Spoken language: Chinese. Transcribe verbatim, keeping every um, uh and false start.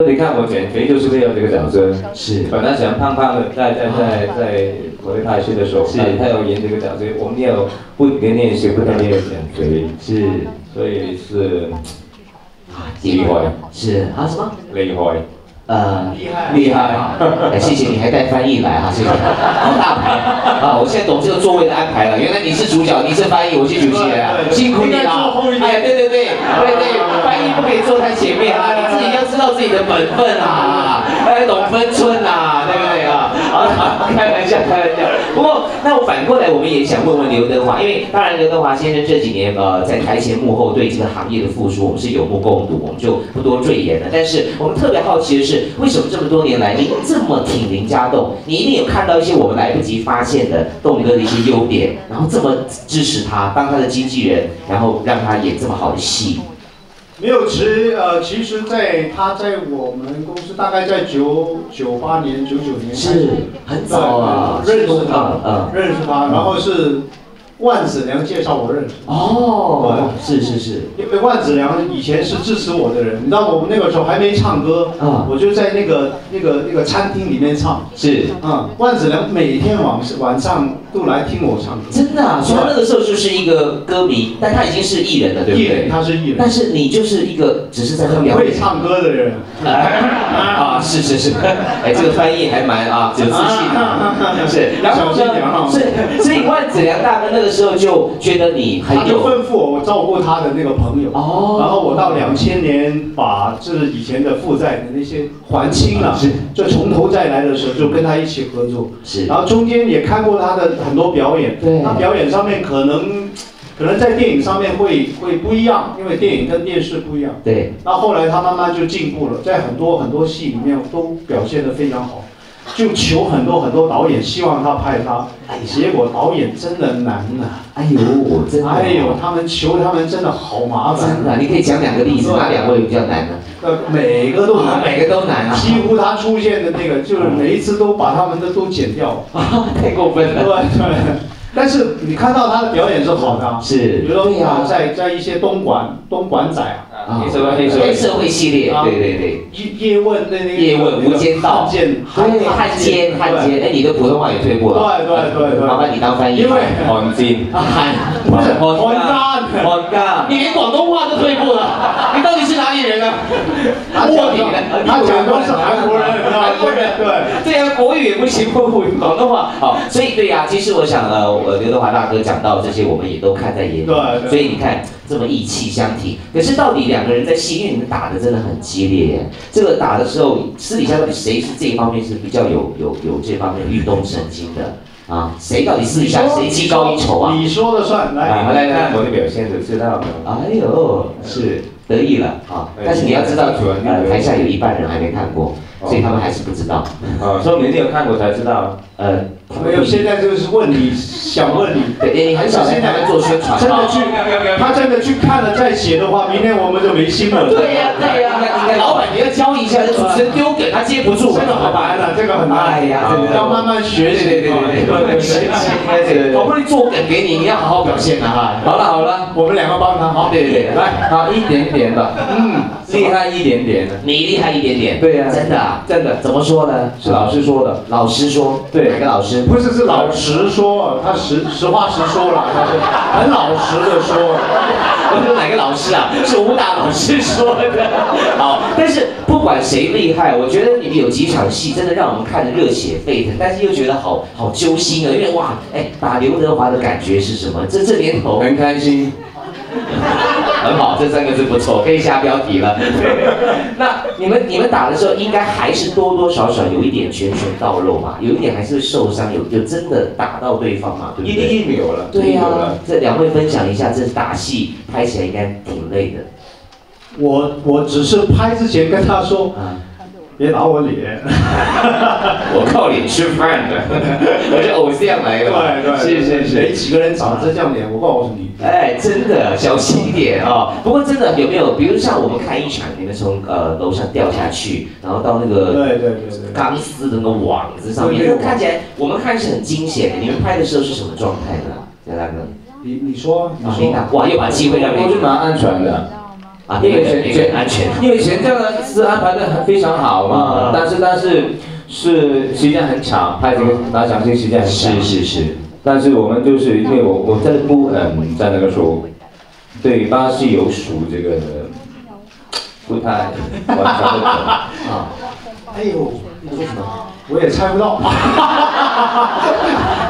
你看我简直就是为了这个角色， 是本来想胖胖的，在在在在国内拍戏的时候，是他要演这个角色，我们要不停练习，不停地减肥，是，所以是啊，厉害， 是啊什么？ 厉害。 呃， 厉害，厉害！ 哎，谢谢你还带翻译来哈，谢谢。好大牌啊！我现在懂这个座位的安排了。原来你是主角，你是翻译，我是主席啊，辛苦你了。哎，对对对，对对，翻译不可以坐太前面啊，你自己要知道自己的本分啊，要懂分寸啊，对不对啊？好，开玩笑，开玩笑。不过，那我反过来，我们也想问问刘德华，因为当然刘德华先生这几年呃在台前幕后对这个行业的付出，我们是有目共睹，我们就不多赘言了。但是我们特别好奇的是。 为什么这么多年来您这么挺林家栋？你一定有看到一些我们来不及发现的栋哥的一些优点，然后这么支持他，当他的经纪人，然后让他演这么好的戏。 没有，其实呃，其实在他在我们公司大概在九九八年、九九年是很早啊， 认识他， 嗯， 认识他，然后是。 万梓良介绍我认识哦，是是是， 因为万梓良以前是支持我的人，你知道我们那个时候还没唱歌啊，我就在那个那个那个餐厅里面唱， 是啊，万梓良每天晚晚上都来听我唱歌， 真的啊，所以他那个时候就是一个歌迷，但他已经是艺人了，对不对？ 艺人，他是艺人， 但是你就是一个只是在那表演会唱歌的人啊，是是是，哎，这个翻译还蛮啊有自信的，是，然后呢，所以所以万梓良大哥那个。 时候就觉得你很有， 他就吩咐我照顾他的那个朋友，哦，然后我到两千年把就是以前的负债的那些还清了，是，就从头再来的时候就跟他一起合作，是，然后中间也看过他的很多表演，对，他表演上面可能可能在电影上面会会不一样，因为电影跟电视不一样，对，那后来他慢慢就进步了，在很多很多戏里面都表现得非常好。 就求很多很多导演希望他拍他，结果导演真的难呐！ 哎呦，真的！ 哎呦，他们求他们真的好麻烦。 真的，你可以讲两个例子，哪两位比较难呢？ 呃，每个都难， 每个都难啊！ 几乎他出现的那个，就是每一次都把他们的都剪掉， 太过分了。 对对。但是你看到他的表演是好的，是，比如说啊，在在一些东莞东莞仔啊， 黑社会黑社会系列，对对对， 叶叶问那那个叶问无间道，对汉奸汉奸，哎，你的普通话也退步了， 对对对对， 麻烦你当翻译， 因为汉奸， 汉不是汉奸， 汉奸，你连广东话都退步了，你到底是哪里人啊？ 卧底的，他讲都是韩国人， 韩国人，对对呀，国语也不行，不不广东话，好，所以对呀，其实我想呃。 我刘德华大哥讲到这些，我们也都看在眼里。对，所以你看这么意气相挺。可是到底两个人在戏院里面打的真的很激烈耶。这个打的时候，私底下到底谁是这一方面是比较有有有这方面律动神经的啊？谁到底私底下谁技高一筹啊？ 你说了算。来， 我们来看我的表现就知道了。 哎呦，是得意了啊！但是你要知道，呃，台下有一半人还没看过。 所以他们还是不知道。 哦，说明你有看过才知道。 呃， 没有，现在就是问你，想问你， 对，你很少在台湾做宣传。 真的去，他真的去看了再写的话，明天我们就没新闻了。 对呀，对呀，应该老板你要教一下，这主持人丢梗他接不住。 这个很难了，这个很难。哎呀，要慢慢学习。 对对对对对，学习。对对，好不容易做梗给你，你要好好表现啊！哈。 好了好了， 我们两个帮他。好， 对对对， 来，好一点点的，嗯，厉害一点点的。 你厉害一点点。 对呀， 真的。 真的怎么说呢？ 是老师说的。 老师说，对，哪个老师？ 不是，是老实说，他实实话实说了，他是很老实的说。 我说哪个老师啊？是武打老师说的。好，但是不管谁厉害，我觉得你们有几场戏真的让我们看得热血沸腾，但是又觉得好好揪心啊，因为哇，哎，打刘德华的感觉是什么？这这年头很开心。 很好，这三个字不错，可以下标题了。那你们你们打的时候，应该还是多多少少有一点拳拳到肉嘛，有一点还是会受伤，有有真的打到对方嘛，对不对？ 一定有了。 对呀、啊，这两位分享一下，这打戏拍起来应该挺累的。 我我只是拍之前跟他说。嗯 别打我脸， 我靠脸吃饭的，我是偶像来的。 对对， 是是是， 没几个人长这样脸，我告诉你。 哎，真的小心一点啊！不过真的有没有，比如像我们看一场，你们从呃楼上掉下去，然后到那个对对对对钢丝的那个网子上面，看起来我们看是很惊险的。你们拍的时候是什么状态呢？贾大哥， 你你说，你说，哇，又把机会让你， 我是蛮安全的。 啊，因为全全安全， 因为全这样呢是安排的很非常好嘛，但是但是是时间很长，拍这个拿奖金时间很长。 是是是。 但是我们就是因为我我在不嗯在那个时候对巴西有属这个不太完全的啊。 哎呦，你说什么？我也猜不到。